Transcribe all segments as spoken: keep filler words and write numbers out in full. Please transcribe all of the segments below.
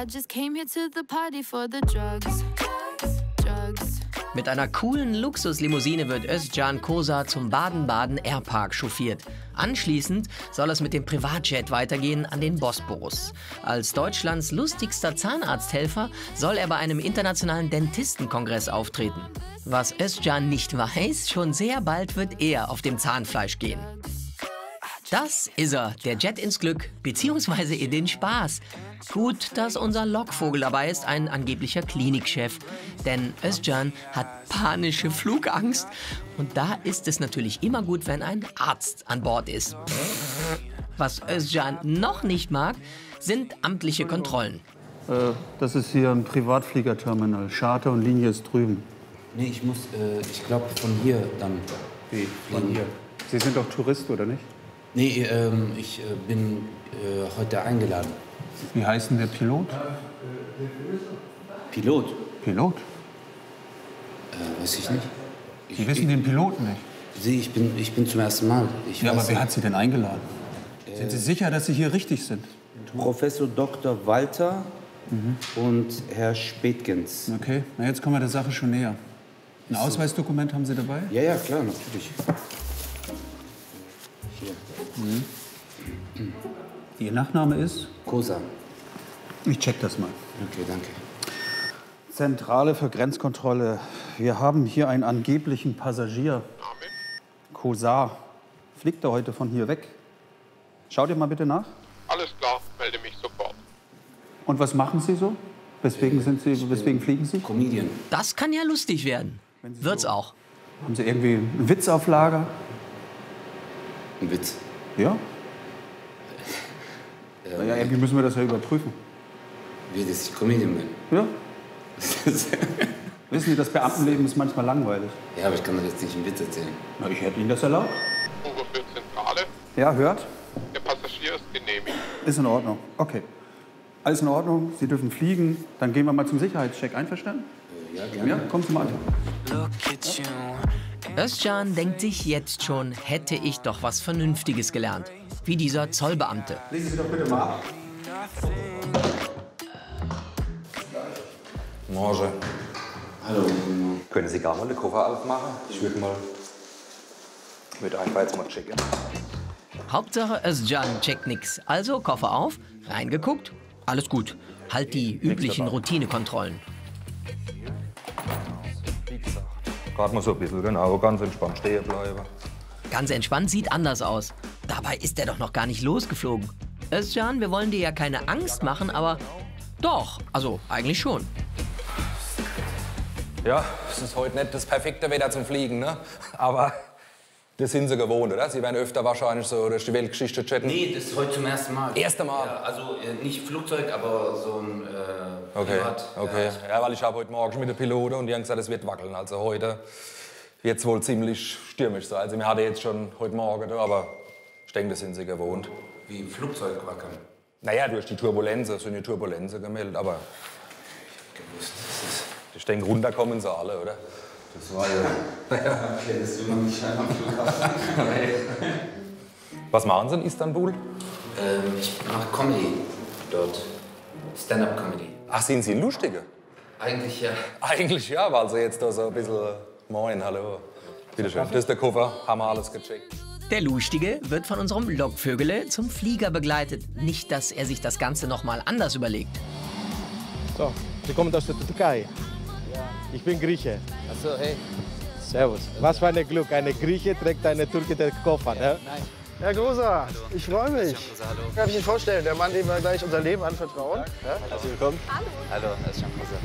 I just came here to the party for the drugs. Drugs. Mit einer coolen Luxuslimousine wird Özcan Kosa zum Baden-Baden Airpark chauffiert. Anschließend soll es mit dem Privatjet weitergehen an den Bosporus. Als Deutschlands lustigster Zahnarzthelfer soll er bei einem internationalen Dentistenkongress auftreten. Was Özcan nicht weiß, schon sehr bald wird er auf dem Zahnfleisch gehen. Das ist er, der Jet ins Glück, beziehungsweise in den Spaß. Gut, dass unser Lockvogel dabei ist, ein angeblicher Klinikchef. Denn Özcan hat panische Flugangst. Und da ist es natürlich immer gut, wenn ein Arzt an Bord ist. Was Özcan noch nicht mag, sind amtliche Kontrollen. Äh, das ist hier ein Privatfliegerterminal. Charter und Linie ist drüben. Nee, ich muss, äh, ich glaube, von hier dann. Wie? Von hier? Sie sind doch Tourist, oder nicht? Nee, ähm, ich äh, bin äh, heute eingeladen. Wie heißt denn der Pilot? Pilot? Pilot? Äh, weiß ich nicht. Sie Ich, wissen ich, den Piloten nicht? Sie, ich bin, ich bin zum ersten Mal. Ich Ja, weiß aber wer nicht. hat Sie denn eingeladen? Äh, sind Sie sicher, dass Sie hier richtig sind? Professor Doktor Walter Mhm. und Herr Spätgens. Okay, na jetzt kommen wir der Sache schon näher. Ein Ausweisdokument haben Sie dabei? Ja, ja, klar, natürlich. Hier. Mhm. Ihr Nachname ist? Kosa. Ich check das mal. Okay, danke. Zentrale für Grenzkontrolle. Wir haben hier einen angeblichen Passagier. Kosa. Fliegt er heute von hier weg? Schaut ihr mal bitte nach. Alles klar, melde mich sofort. Und was machen Sie so? Weswegen, sind Sie, weswegen fliegen Sie? Comedian. Das kann ja lustig werden. Wird's auch. Haben Sie irgendwie einen Witz auf Lager? Ein Witz. Ja? Na ja, irgendwie müssen wir das ja überprüfen. Wie, dass ich Comedian bin? Ja? Wissen Sie, das Beamtenleben ist manchmal langweilig. Ja, aber ich kann doch jetzt nicht einen Witz erzählen. Na, ich hätte Ihnen das erlaubt. Suche für Zentrale. Ja, hört? Der Passagier ist genehmigt. Ist in Ordnung. Okay. Alles in Ordnung, Sie dürfen fliegen. Dann gehen wir mal zum Sicherheitscheck. Einverstanden? Ja, gerne. Ja, kommen Sie mal an. Özcan denkt sich jetzt schon, hätte ich doch was Vernünftiges gelernt. Wie dieser Zollbeamte. Lesen Sie doch bitte mal ab. Morgen. Hallo. Können Sie gar mal den Koffer aufmachen? Ich würde mal mit einfach jetzt mal checken. Hauptsache Özcan checkt nix. Also Koffer auf, reingeguckt, alles gut. Halt die üblichen Routinekontrollen. Gerade mal so ein bisschen, genau, ganz entspannt stehen bleiben. Ganz entspannt sieht anders aus. Dabei ist er doch noch gar nicht losgeflogen. Özcan, wir wollen dir ja keine Angst machen, aber doch, also eigentlich schon. Ja, es ist heute nicht das perfekte Wetter zum Fliegen, ne? Aber das sind Sie gewohnt, oder? Sie werden öfter wahrscheinlich so durch die Weltgeschichte chatten. Nee, das ist heute zum ersten Mal. Erste Mal? Ja, also äh, nicht Flugzeug, aber so ein äh, Okay, Privat. okay. Ja, Ja, weil ich habe heute Morgen schon mit den Piloten und die haben gesagt, es wird wackeln. Also heute wird es wohl ziemlich stürmisch sein. Also wir hatten jetzt schon heute Morgen, da, aber ich denke, das sind Sie gewohnt. wie ein Flugzeug wackeln. Naja, durch die Turbulenzen sind die Turbulenzen gemeldet, aber Gewusst, das ist... ich denke, runterkommen sie alle, oder? Das war ja... ja, okay, das will man nicht am Flughafen. Was machen Sie in Istanbul? ähm, ich mache Comedy dort. Stand-up-Comedy. Ach, sind Sie ein Lustiger? Eigentlich ja. Eigentlich ja, weil Sie jetzt da so ein bisschen... Moin, hallo. Bitte schön. Das ist der Koffer, haben wir alles gecheckt. Der Lustige wird von unserem Lockvögele zum Flieger begleitet. Nicht, dass er sich das Ganze noch mal anders überlegt. So, Sie kommen aus der Türkei. Ich bin Grieche. Achso, hey. Servus. Was für ein Glück. Eine Grieche trägt eine Türke den Koffer. Ne? Nein. Herr Großer, ich freue mich. Hallo. Darf ich Ihnen vorstellen, der Mann, dem wir gleich unser Leben anvertrauen. Ja? Herzlich willkommen. Hallo, das ist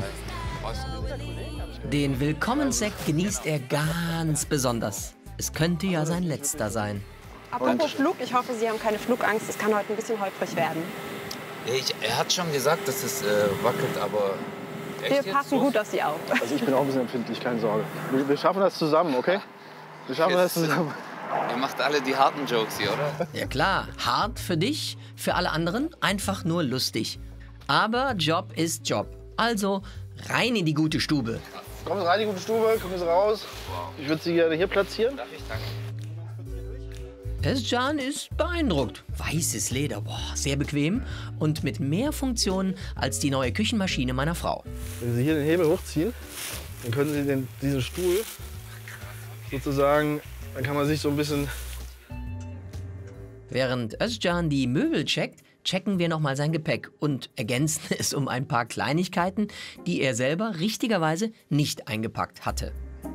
Hi. Den Willkommenssekt genießt er ganz besonders. Es könnte ja sein letzter sein. Apropos Flug, ich hoffe, Sie haben keine Flugangst. Es kann heute ein bisschen holprig werden. Ich, er hat schon gesagt, dass es äh, wackelt, aber... Wir passen gut auf Sie auf. Also ich bin auch ein bisschen empfindlich, keine Sorge. Wir, wir schaffen das zusammen, okay? Wir schaffen das zusammen. Ihr macht alle die harten Jokes hier, oder? Ja klar, hart für dich, für alle anderen einfach nur lustig. Aber Job ist Job. Also rein in die gute Stube. Kommen Sie rein in die gute Stube, kommen Sie raus. Ich würde Sie gerne hier platzieren. Darf ich? Danke. Özcan ist beeindruckt. Weißes Leder, boah, sehr bequem und mit mehr Funktionen als die neue Küchenmaschine meiner Frau. Wenn Sie hier den Hebel hochziehen, dann können Sie den, diesen Stuhl sozusagen, dann kann man sich so ein bisschen... Während Özcan die Möbel checkt, checken wir nochmal sein Gepäck und ergänzen es um ein paar Kleinigkeiten, die er selber richtigerweise nicht eingepackt hatte.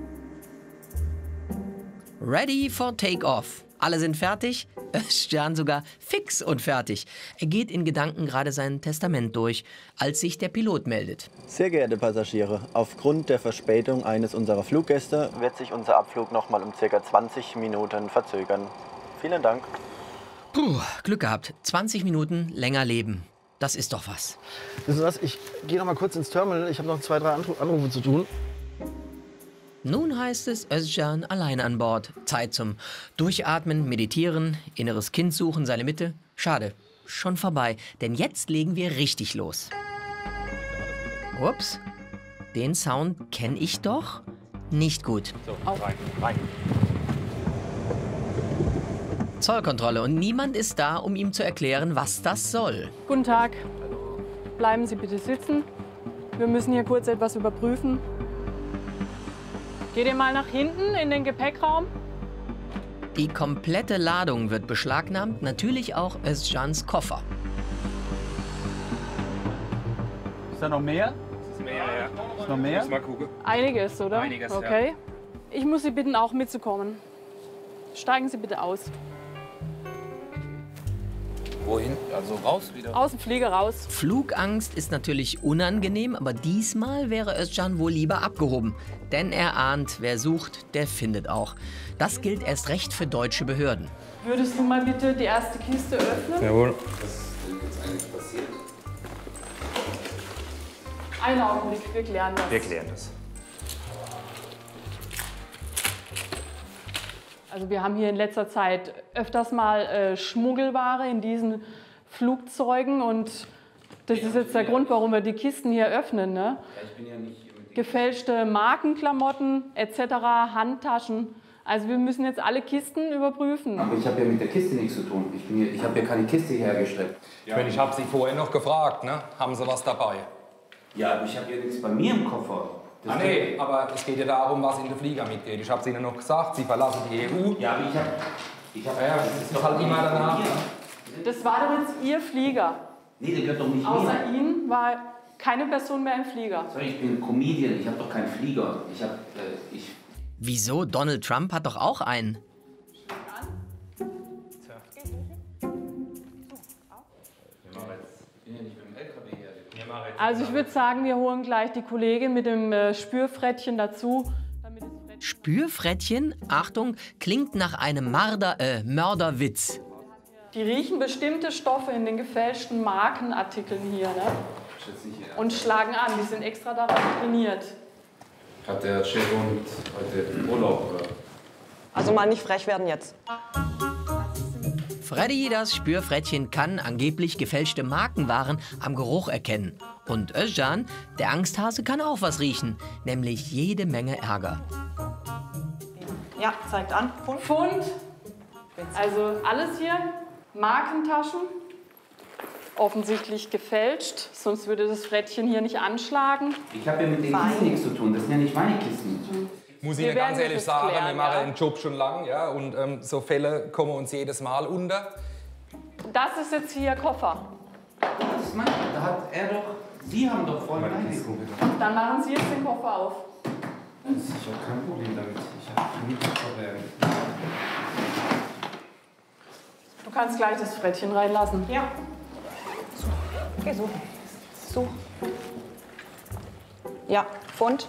Ready for Take-Off. Alle sind fertig, Özcan sogar fix und fertig. Er geht in Gedanken gerade sein Testament durch, als sich der Pilot meldet. Sehr geehrte Passagiere, aufgrund der Verspätung eines unserer Fluggäste wird sich unser Abflug noch mal um ca. zwanzig Minuten verzögern. Vielen Dank. Puh, Glück gehabt. zwanzig Minuten länger leben. Das ist doch was. Wissen Sie was, ich gehe noch mal kurz ins Terminal. Ich habe noch zwei, drei Anrufe zu tun. Nun heißt es Özcan allein an Bord. Zeit zum Durchatmen, Meditieren, inneres Kind suchen, seine Mitte. Schade, schon vorbei, denn jetzt legen wir richtig los. Ups, den Sound kenne ich doch. Nicht gut. So, rein, rein. Zollkontrolle und niemand ist da, um ihm zu erklären, was das soll. Guten Tag. Bleiben Sie bitte sitzen. Wir müssen hier kurz etwas überprüfen. Geht ihr mal nach hinten in den Gepäckraum? Die komplette Ladung wird beschlagnahmt, natürlich auch Özcans Koffer. Ist da noch mehr? Ist mehr, ja. Ist noch mehr? Mal gucken. Einiges, oder? Einiges, okay. ja. Ich muss Sie bitten, auch mitzukommen. Steigen Sie bitte aus. Wohin? Also raus wieder? Aus dem Flieger raus. Flugangst ist natürlich unangenehm, aber diesmal wäre Özcan wohl lieber abgehoben. Denn er ahnt, wer sucht, der findet auch. Das gilt erst recht für deutsche Behörden. Würdest du mal bitte die erste Kiste öffnen? Jawohl. Was ist denn jetzt eigentlich passiert? Einen Augenblick, wir klären das. Wir klären das. Also wir haben hier in letzter Zeit öfters mal äh, Schmuggelware in diesen Flugzeugen und das ist jetzt der Grund, warum wir die Kisten hier öffnen. Ne? Ich bin ja nicht Gefälschte Markenklamotten et cetera, Handtaschen. Also wir müssen jetzt alle Kisten überprüfen. Aber ich habe ja mit der Kiste nichts zu tun. Ich, bin hier, ich habe ja keine Kiste hergestellt. Ich meine, ich habe Sie vorher noch gefragt, ne? Haben Sie was dabei? Ja, aber ich habe ja nichts bei mir im Koffer. Das Ah, nee, aber es geht ja darum, was in den Flieger mitgeht. Ich habe es Ihnen noch gesagt, Sie verlassen die E U. Ja, aber ich habe... Ich hab, Ja, das ist doch halt immer danach. Das war doch jetzt Ihr Flieger. Nee, der gehört doch nicht Außer mir. Ihnen war keine Person mehr im Flieger. Sorry, ich bin Comedian, ich habe doch keinen Flieger. Ich habe... Äh, ich... Wieso? Donald Trump hat doch auch einen. Also ich würde sagen, wir holen gleich die Kollegin mit dem äh, Spürfrettchen dazu. Damit das Frettchen Spürfrettchen? Achtung, klingt nach einem Marder, äh, Mörderwitz. die riechen bestimmte Stoffe in den gefälschten Markenartikeln hier, ne? Und schlagen an. Die sind extra darauf trainiert. Hat der Chef und heute Urlaub, oder? Also mal nicht frech werden jetzt. Freddy, das Spürfrettchen, kann angeblich gefälschte Markenwaren am Geruch erkennen. Und Özcan, der Angsthase, kann auch was riechen, nämlich jede Menge Ärger. Ja, zeigt an. Pfund. Pfund. Also alles hier. Markentaschen. Offensichtlich gefälscht, sonst würde das Frettchen hier nicht anschlagen. Ich habe ja mit den Kisten nichts zu tun, das sind ja nicht meine Kisten. Muss ich Wir Ihnen ganz werden ehrlich das sagen, klären, wir machen ja. den Job schon lang, ja, und ähm, so Fälle kommen uns jedes Mal unter. Das ist jetzt hier Ihr Koffer. Das ist mein, da hat er doch... Sie haben doch vorhin reingeguckt. Dann machen Sie jetzt den Koffer auf. Ich habe kein Problem damit. Ich habe nichts verbergen. Du kannst gleich das Frettchen reinlassen. Ja. Geh so. So. Ja, Pfund.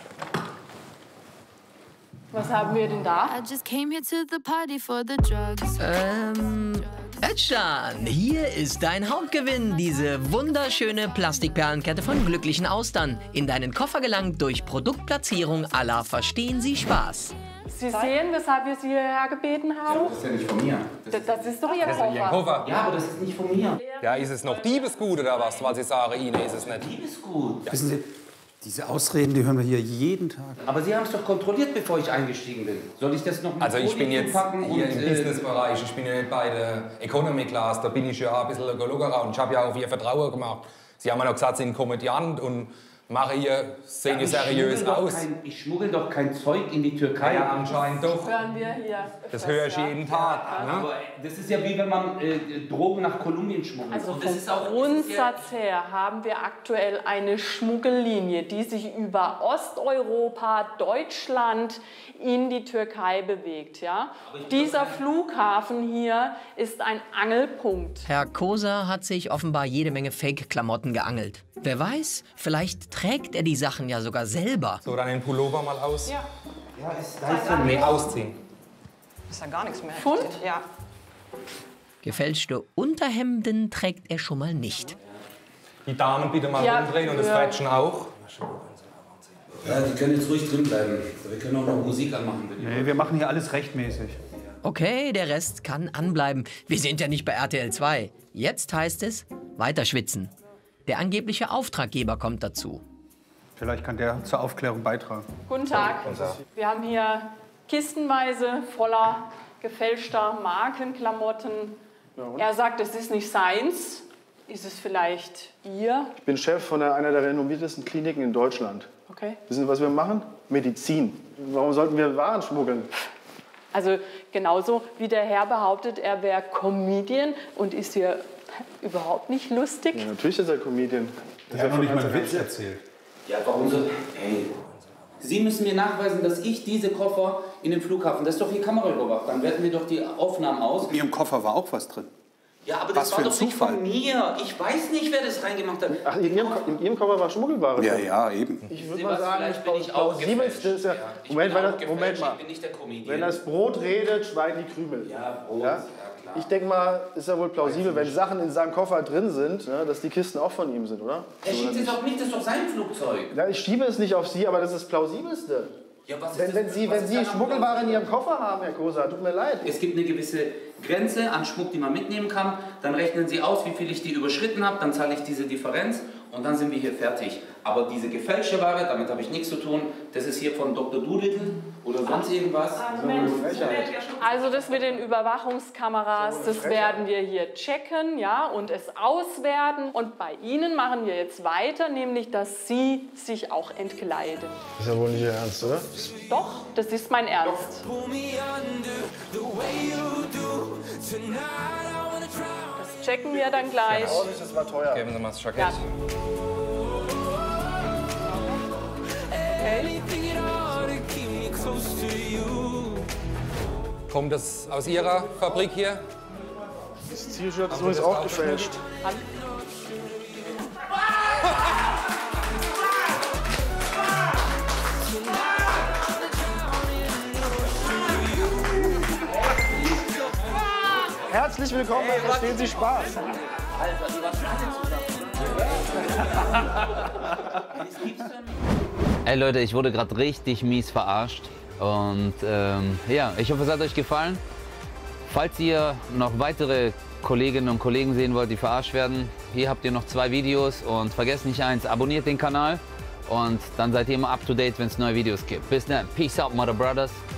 Was haben wir denn da? I just came here to the party for the drugs. Ähm, Özcan, hier ist dein Hauptgewinn. Diese wunderschöne Plastikperlenkette von glücklichen Austern. In deinen Koffer gelangt durch Produktplatzierung à la Verstehen Sie Spaß. Sie sehen, weshalb wir Sie hierher gebeten haben? Das ist ja nicht von mir. Das Das, das ist doch Ihr Das ist Ihr Koffer. Koffer. ja, aber das ist nicht von mir. Ja, ist es noch Diebesgut oder was, weil Sie sagen, Ihnen ist es nicht? Diebesgut. Wissen Sie, Diese Ausreden, die hören wir hier jeden Tag. Aber Sie haben es doch kontrolliert, bevor ich eingestiegen bin. Soll ich das noch mal Also ich bin jetzt packen hier und, im äh, Businessbereich, ich bin ja nicht bei der Economy Class, da bin ich ja ein bisschen lockerer und ich habe ja auf Ihr Vertrauen gemacht. Sie haben ja noch gesagt, Sie sind Komödiant und machen hier, sehen ja, seriös schmuggel aus. Kein, ich schmuggel doch kein Zeug in die Türkei. Ja, anscheinend doch. Hören wir hier Das öfters, höre ich ja. jeden Tag. Ja. Ne? Aber das ist ja wie wenn man äh, Drogen nach Kolumbien schmuggelt. Also Und vom das ist auch, Grundsatz her haben wir aktuell eine Schmuggellinie, die sich über Osteuropa, Deutschland in die Türkei bewegt. Ja? Dieser Flughafen hier ist ein Angelpunkt. Herr Kosa hat sich offenbar jede Menge Fake-Klamotten geangelt. Wer weiß, vielleicht trägt er die Sachen ja sogar selber. So, dann den Pullover mal aus. Ja. Ja, ist, da ist ja Nee, ausziehen. Ist ja gar nichts mehr. Pfund? Ja. Gefälschte Unterhemden trägt er schon mal nicht. Die Damen bitte mal Ja, rumdrehen und das ja. Frettchen auch. Ja, die können jetzt ruhig drin bleiben. Wir können auch noch Musik anmachen. Nee, wir machen hier alles rechtmäßig. Okay, der Rest kann anbleiben. Wir sind ja nicht bei R T L zwei. Jetzt heißt es, weiter schwitzen. Der angebliche Auftraggeber kommt dazu. Vielleicht kann der zur Aufklärung beitragen. Guten Tag. Wir haben hier kistenweise voller gefälschter Markenklamotten. Er sagt, es ist nicht seins. Ist es vielleicht Ihr? Ich bin Chef von der, einer der renommiertesten Kliniken in Deutschland. Okay. Wissen Sie, was wir machen? Medizin. Warum sollten wir Waren schmuggeln? Also genauso wie der Herr behauptet, er wäre Comedian und ist hier überhaupt nicht lustig. Ja, natürlich ist er Comedian. Der hat noch nicht mal einen Witz erzählt. Ja, warum so? Hey, Sie müssen mir nachweisen, dass ich diese Koffer in den Flughafen, das ist doch hier kameraüberwacht, dann werten wir doch die Aufnahmen aus. In Ihrem Koffer war auch was drin. Ja, aber Was das für war ein doch nicht Zufall. von mir. Ich weiß nicht, wer das reingemacht hat. Ach, in Ihrem, in Ihrem Koffer war Schmuggelware Ja, drin? ja, eben. Ich Sie würde was, mal sagen, vielleicht bin ich das auch Plausibelste ist ja... Ja, ich Moment, bin weil auch das, Moment gefälscht, mal. ich bin nicht der Comedian. Wenn das Brot redet, schweigen die Krümel. Ja, Brot, Ja? ja, klar. Ich denke mal, ist ja wohl plausibel, wenn Sachen in seinem Koffer drin sind, ne, dass die Kisten auch von ihm sind, oder? Er schiebt es doch nicht, das ist doch sein Flugzeug. Ja, ich schiebe es nicht auf Sie, aber das ist das Plausibelste. Ja, was ist Wenn, das- wenn Sie, was wenn ist Sie daran Schmuggelware in plausibel? Ihrem Koffer haben, Herr Kosa, tut mir leid. Es gibt eine gewisse Grenze an Schmuck, die man mitnehmen kann. Dann rechnen Sie aus, wie viel ich die überschritten habe. Dann zahle ich diese Differenz und dann sind wir hier fertig. Aber diese gefälschte Ware, damit habe ich nichts zu tun. Das ist hier von Doktor Doolittle oder sonst irgendwas. Also das mit den Überwachungskameras, das werden wir hier checken, ja, und es auswerten. Und bei Ihnen machen wir jetzt weiter, nämlich, dass Sie sich auch entkleiden. Das ist ja wohl nicht Ihr Ernst, oder? Doch, das ist mein Ernst. Das checken wir dann gleich. Vorsicht, das war teuer. Geben Sie mal das Jackett. Ja. Kommt das aus Ihrer Fabrik hier? Das T-Shirt ist Haben Sie übrigens das auch auch gefälscht. Herzlich willkommen, hey, verstehen Sie Spaß. Ey Leute, ich wurde gerade richtig mies verarscht. Und ähm, ja, ich hoffe, es hat euch gefallen. Falls ihr noch weitere Kolleginnen und Kollegen sehen wollt, die verarscht werden, hier habt ihr noch zwei Videos. Und vergesst nicht eins, abonniert den Kanal. Und dann seid ihr immer up to date, wenn es neue Videos gibt. Bis dann. Peace out, Mother Brothers.